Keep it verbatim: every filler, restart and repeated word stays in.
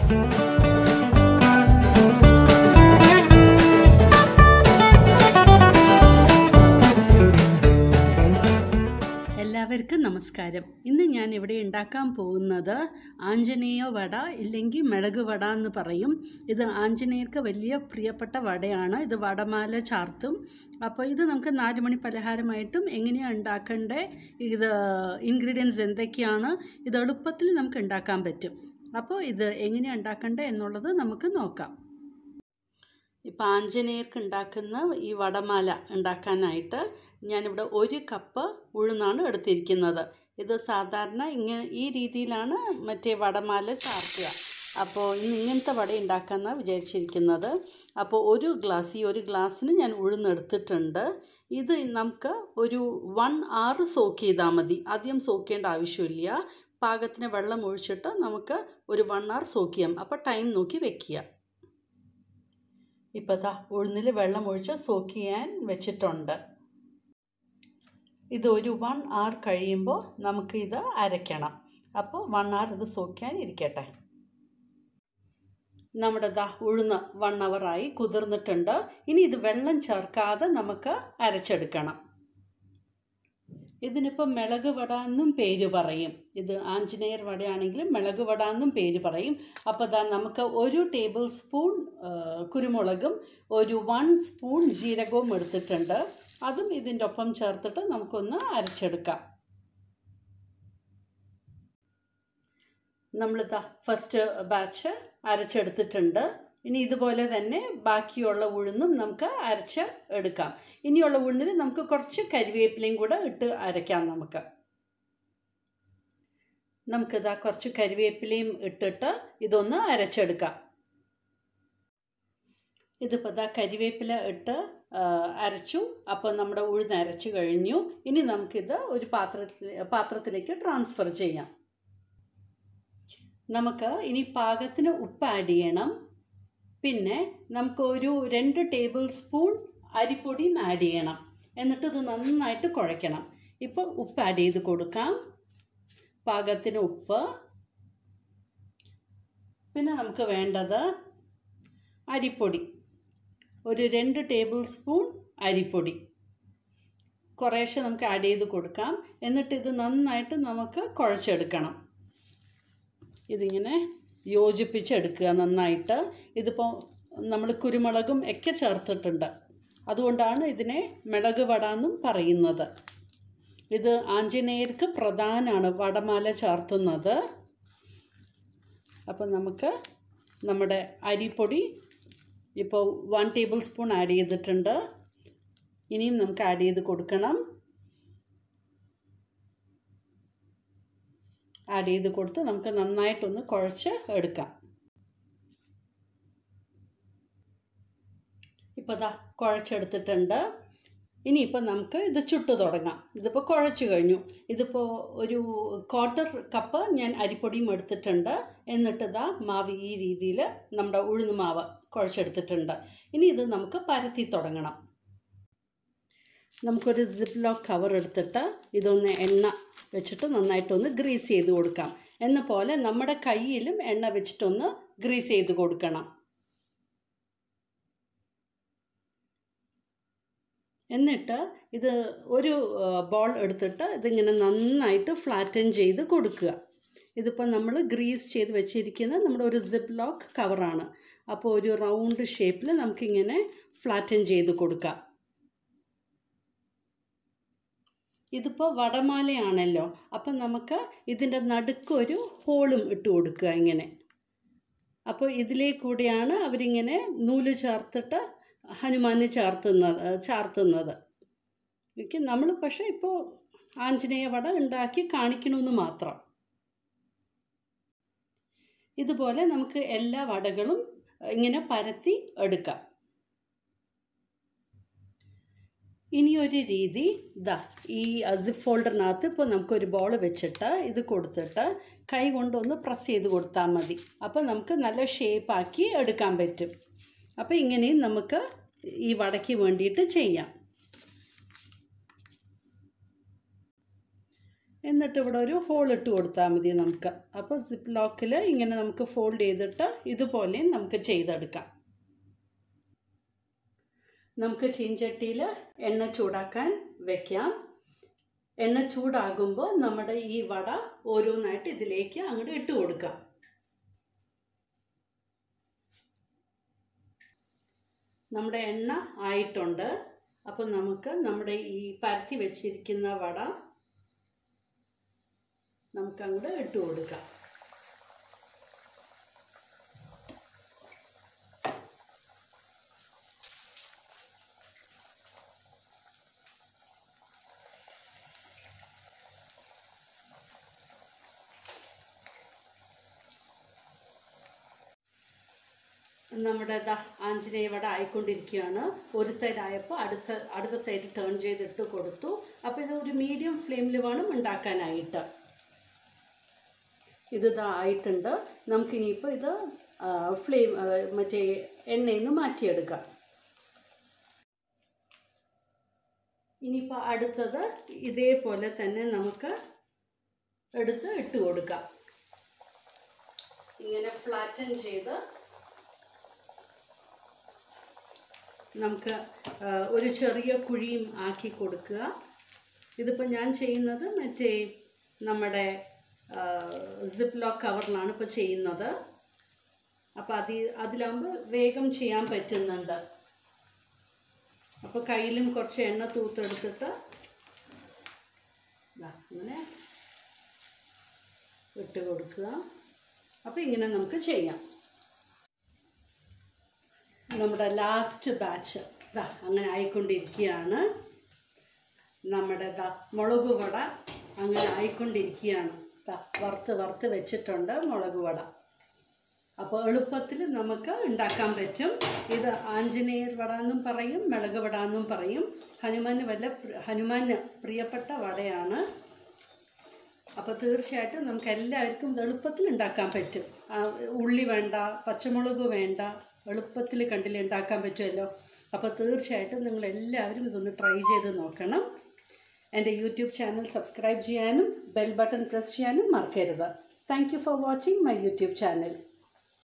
എല്ലാവർക്കും നമസ്കാരം. ഇന്ന് ഞാൻ ഇവിടെ ഉണ്ടാക്കാൻ പോകുന്നത് ആഞ്ജനേയ വട ഇല്ലെങ്കിൽ മിളക് വട എന്ന് പറയും. ഇത് ആഞ്ജനേയർക്ക് വലിയ പ്രിയപ്പെട്ട വടയാണ്. ഇത് വടമാല ചാർത്തും. അപ്പോൾ ഇത് നമുക്ക് നാല് മണി പലഹാരമായിട്ടും എങ്ങനെയാണ് ഉണ്ടാക്കേണ്ടത്, ഇത് ഇൻഗ്രീഡിയൻസ് എന്തൊക്കെയാണ്, ഇത് എളുപ്പത്തിൽ നമുക്ക് ഉണ്ടാക്കാൻ പറ്റും. അപ്പോൾ ഇത് എങ്ങനെയാണ് ഉണ്ടാക്കേണ്ടത് എന്നുള്ളത് നമുക്ക് നോക്കാം. ഇപ്പോൾ ആഞ്ജനേയർക്ക് ഉണ്ടാക്കുന്ന ഈ വടമാല ഉണ്ടാക്കാനായിട്ട് ഞാനിവിടെ ഒരു കപ്പ് ഉഴുന്നാണ് എടുത്തിരിക്കുന്നത്. ഇത് സാധാരണ ഇങ്ങനെ ഈ രീതിയിലാണ് മറ്റേ വടമാല ചാർത്തുക. അപ്പോൾ ഇന്ന് ഇങ്ങനത്തെ വട ഉണ്ടാക്കാമെന്നാണ് വിചാരിച്ചിരിക്കുന്നത്. അപ്പോൾ ഒരു ഗ്ലാസ് ഈ ഒരു ഗ്ലാസ്സിന് ഞാൻ ഉഴുന്നെടുത്തിട്ടുണ്ട്. ഇത് നമുക്ക് ഒരു വൺ അവർ സോക്ക് ചെയ്താൽ മതി. ആദ്യം സോക്ക് ചെയ്യേണ്ട ആവശ്യമില്ല. പാകത്തിന് വെള്ളം ഒഴിച്ചിട്ട് നമുക്ക് ഒരു വൺ അവർ സോക്ക് ചെയ്യാം. അപ്പോൾ ടൈം നോക്കി വെക്കുക. ഇപ്പോൾ ദാ ഉഴുന്നിൽ വെള്ളം ഒഴിച്ച് സോക്ക് ചെയ്യാൻ വെച്ചിട്ടുണ്ട്. ഇത് ഒരു വൺ അവർ കഴിയുമ്പോൾ നമുക്കിത് അരയ്ക്കണം. അപ്പോൾ വൺ അവർ ഇത് സോക്ക് ചെയ്യാൻ ഇരിക്കട്ടെ. നമ്മുടെ ദാ ഉഴുന്ന് വൺ അവറായി കുതിർന്നിട്ടുണ്ട്. ഇനി ഇത് വെള്ളം ചേർക്കാതെ നമുക്ക് അരച്ചെടുക്കണം. ഇതിനിപ്പോൾ മിളക് വട എന്നും പേര് പറയും. ഇത് ആഞ്ജനേയർ വടയാണെങ്കിലും മിളക് വട എന്നും പേര് പറയും. അപ്പോൾ ദാ നമുക്ക് ഒരു ടേബിൾ സ്പൂൺ കുരുമുളകും ഒരു വൺ സ്പൂൺ ജീരകവും എടുത്തിട്ടുണ്ട്. അതും ഇതിൻ്റെ ഒപ്പം ചേർത്തിട്ട് നമുക്കൊന്ന് അരച്ചെടുക്കാം. നമ്മളിതാ ഫസ്റ്റ് ബാച്ച് അരച്ചെടുത്തിട്ടുണ്ട്. ഇനി ഇതുപോലെ തന്നെ ബാക്കിയുള്ള ഉഴുന്നും നമുക്ക് അരച്ച് എടുക്കാം. ഇനിയുള്ള ഉഴുന്നിൽ നമുക്ക് കുറച്ച് കരിവേപ്പിലയും കൂടെ ഇട്ട് അരയ്ക്കാം. നമുക്ക് നമുക്കിതാ കുറച്ച് കരിവേപ്പിലയും ഇട്ടിട്ട് ഇതൊന്ന് അരച്ചെടുക്കാം. ഇതിപ്പോൾ ഇതാ കരിവേപ്പില ഇട്ട് അരച്ചു. അപ്പോൾ നമ്മുടെ ഉഴുന്ന് അരച്ചു കഴിഞ്ഞു. ഇനി നമുക്കിത് ഒരു പാത്രത്തിൽ പാത്രത്തിലേക്ക് ട്രാൻസ്ഫർ ചെയ്യാം. നമുക്ക് ഇനി പാകത്തിന് ഉപ്പ് ആഡ് ചെയ്യണം. പിന്നെ നമുക്കൊരു രണ്ട് ടേബിൾ സ്പൂൺ അരിപ്പൊടിയും ആഡ് ചെയ്യണം. എന്നിട്ട് ഇത് നന്നായിട്ട് കുഴയ്ക്കണം. ഇപ്പോൾ ഉപ്പ് ആഡ് ചെയ്ത് കൊടുക്കാം. പാകത്തിന് ഉപ്പ്. പിന്നെ നമുക്ക് വേണ്ടത് അരിപ്പൊടി, ഒരു രണ്ട് ടേബിൾ സ്പൂൺ അരിപ്പൊടി കുറേശ്ശെ നമുക്ക് ആഡ് ചെയ്ത് കൊടുക്കാം. എന്നിട്ട് ഇത് നന്നായിട്ട് നമുക്ക് കുഴച്ചെടുക്കണം. ഇതിങ്ങനെ യോജിപ്പിച്ചെടുക്കുക നന്നായിട്ട്. ഇതിപ്പോൾ നമ്മൾ കുരുമുളകും ഒക്കെ ചേർത്തിട്ടുണ്ട്. അതുകൊണ്ടാണ് ഇതിനെ മിളക് വട എന്നും പറയുന്നത്. ഇത് ആഞ്ജനേയർക്ക് പ്രധാനമാണ് വടമാല ചാർത്തുന്നത്. അപ്പം നമുക്ക് നമ്മുടെ അരിപ്പൊടി ഇപ്പോൾ വൺ ടേബിൾ സ്പൂൺ ആഡ് ചെയ്തിട്ടുണ്ട്. ഇനിയും നമുക്ക് ആഡ് ചെയ്ത് കൊടുക്കണം. ആഡ് ചെയ്ത് കൊടുത്ത് നമുക്ക് നന്നായിട്ടൊന്ന് കുഴച്ച് എടുക്കാം. ഇപ്പോൾ ദാ കുഴച്ചെടുത്തിട്ടുണ്ട്. ഇനിയിപ്പോൾ നമുക്ക് ഇത് ചുട്ട് തുടങ്ങാം. ഇതിപ്പോൾ കുഴച്ച് കഴിഞ്ഞു. ഇതിപ്പോൾ ഒരു ക്വാർട്ടർ കപ്പ് ഞാൻ അരിപ്പൊടിയും എടുത്തിട്ടുണ്ട്. എന്നിട്ട് ഇതാ മാവ് ഈ രീതിയിൽ നമ്മുടെ ഉഴുന്ന് മാവ് കുഴച്ചെടുത്തിട്ടുണ്ട്. ഇനി ഇത് നമുക്ക് പരത്തി തുടങ്ങണം. നമുക്കൊരു സിപ്പ് ലോക്ക് കവർ എടുത്തിട്ട് ഇതൊന്ന് എണ്ണ വെച്ചിട്ട് നന്നായിട്ടൊന്ന് ഗ്രീസ് ചെയ്ത് കൊടുക്കാം. എന്ന പോലെ നമ്മുടെ കയ്യിലും എണ്ണ വെച്ചിട്ടൊന്ന് ഗ്രീസ് ചെയ്ത് കൊടുക്കണം. എന്നിട്ട് ഇത് ഒരു ബോൾ എടുത്തിട്ട് ഇതിങ്ങനെ നന്നായിട്ട് ഫ്ലാറ്റൻ ചെയ്ത് കൊടുക്കുക. ഇതിപ്പോൾ നമ്മൾ ഗ്രീസ് ചെയ്ത് വെച്ചിരിക്കുന്ന നമ്മുടെ ഒരു സിപ്പ് ലോക്ക് കവറാണ്. അപ്പോൾ ഒരു റൗണ്ട് ഷേപ്പിൽ നമുക്കിങ്ങനെ ഫ്ലാറ്റൻ ചെയ്ത് കൊടുക്കാം. ഇതിപ്പോൾ വടമാലയാണല്ലോ. അപ്പം നമുക്ക് ഇതിൻ്റെ നടുക്കൊരു ഹോളും ഇട്ട് കൊടുക്കുക ഇങ്ങനെ. അപ്പോൾ ഇതിലേ കൂടിയാണ് അവരിങ്ങനെ നൂല് ചേർത്തിട്ട് ഹനുമാന് ചാർത്തുന്നത് ചാർത്തുന്നത് എനിക്ക് നമ്മൾ പക്ഷേ ഇപ്പോൾ ആഞ്ജനേയ വട ഉണ്ടാക്കി കാണിക്കണമെന്ന് മാത്രം. ഇതുപോലെ നമുക്ക് എല്ലാ വടകളും ഇങ്ങനെ പരത്തി എടുക്കാം. ഇനിയൊരു രീതി ഇതാ ഈ സിപ്പ് ഫോൾഡറിനകത്ത് ഇപ്പോൾ നമുക്കൊരു ബോൾ വെച്ചിട്ട് ഇത് കൊടുത്തിട്ട് കൈ കൊണ്ടൊന്ന് പ്രസ് ചെയ്ത് കൊടുത്താൽ മതി. അപ്പോൾ നമുക്ക് നല്ല ഷേപ്പാക്കി എടുക്കാൻ പറ്റും. അപ്പോൾ ഇങ്ങനെയും നമുക്ക് ഈ വടയ്ക്ക് വേണ്ടിയിട്ട് ചെയ്യാം. എന്നിട്ട് ഇവിടെ ഒരു ഹോൾ ഇട്ട് കൊടുത്താൽ മതി നമുക്ക്. അപ്പോൾ സിപ്പ് ലോക്കിൽ ഇങ്ങനെ നമുക്ക് ഫോൾഡ് ചെയ്തിട്ട് ഇതുപോലെയും നമുക്ക് ചെയ്തെടുക്കാം. നമുക്ക് ചീഞ്ചട്ടിയിൽ എണ്ണ ചൂടാക്കാൻ വെക്കാം. എണ്ണ ചൂടാകുമ്പോൾ നമ്മുടെ ഈ വട ഓരോന്നായിട്ട് ഇതിലേക്ക് അങ്ങോട്ട് ഇട്ട് കൊടുക്കാം. നമ്മുടെ എണ്ണ ആയിട്ടുണ്ട്. അപ്പോൾ നമുക്ക് നമ്മുടെ ഈ പരത്തി വെച്ചിരിക്കുന്ന വട നമുക്കങ്ങോട്ട് ഇട്ട് കൊടുക്കാം. നമ്മുടെ ദാ ആഞ്ജനേയ വട ആയിക്കൊണ്ടിരിക്കുകയാണ്. ഒരു സൈഡ് ആയപ്പോൾ അടുത്ത അടുത്ത സൈഡ് ടേൺ ചെയ്തിട്ട് കൊടുത്തു. അപ്പോൾ ഇത് ഒരു മീഡിയം ഫ്ലെയിമിൽ വേണം ഉണ്ടാക്കാനായിട്ട്. ഇത് ഇതാ ആയിട്ടുണ്ട്. നമുക്കിനിയിപ്പോൾ ഇത് ഫ്ലെയിം മറ്റേ എണ്ണയിൽ നിന്ന് മാറ്റിയെടുക്കാം. ഇനിയിപ്പോൾ അടുത്തത് ഇതേപോലെ തന്നെ നമുക്ക് എടുത്ത് ഇട്ട് കൊടുക്കാം. ഇങ്ങനെ ഫ്ലാറ്റൻ ചെയ്ത് നമുക്ക് ഒരു ചെറിയ കുഴിയും ആക്കി കൊടുക്കുക. ഇതിപ്പോൾ ഞാൻ ചെയ്യുന്നത് മറ്റേ നമ്മുടെ സിപ്പ് ലോക്ക് കവറിലാണ് ഇപ്പോൾ ചെയ്യുന്നത്. അപ്പോൾ അതി അതിലാകുമ്പോൾ വേഗം ചെയ്യാൻ പറ്റുന്നുണ്ട്. അപ്പോൾ കയ്യിലും കുറച്ച് എണ്ണ തൂത്തെടുത്തിട്ട് അങ്ങനെ ഇട്ട് കൊടുക്കുക. അപ്പോൾ ഇങ്ങനെ നമുക്ക് ചെയ്യാം. നമ്മുടെ ലാസ്റ്റ് ബാച്ച് ദാ അങ്ങനെ ആയിക്കൊണ്ടിരിക്കുകയാണ്. നമ്മുടെ ദാ മുളക് വട അങ്ങനെ ആയിക്കൊണ്ടിരിക്കുകയാണ്. ദാ വറുത്ത് വറുത്ത് വെച്ചിട്ടുണ്ട് മുളക് വട. അപ്പോൾ എളുപ്പത്തിൽ നമുക്ക് ഉണ്ടാക്കാൻ പറ്റും. ഇത് ആഞ്ജനേയർ വട എന്നും പറയും, മിളക് വട എന്നും പറയും. ഹനുമാന് വല്ല ഹനുമാന് പ്രിയപ്പെട്ട വടയാണ്. അപ്പോൾ തീർച്ചയായിട്ടും നമുക്ക് എല്ലാവർക്കും ഇത് എളുപ്പത്തിൽ ഉണ്ടാക്കാൻ പറ്റും. ഉള്ളി വേണ്ട, പച്ചമുളക് വേണ്ട, എളുപ്പത്തിൽ കണ്ടിൽ ഉണ്ടാക്കാൻ പറ്റുമല്ലോ. അപ്പോൾ തീർച്ചയായിട്ടും നിങ്ങളെല്ലാവരും ഇതൊന്ന് ട്രൈ ചെയ്ത് നോക്കണം. എൻ്റെ യൂട്യൂബ് ചാനൽ സബ്സ്ക്രൈബ് ചെയ്യാനും ബെൽ ബട്ടൺ പ്രസ് ചെയ്യാനും മറക്കരുത്. Thank you for watching my YouTube channel.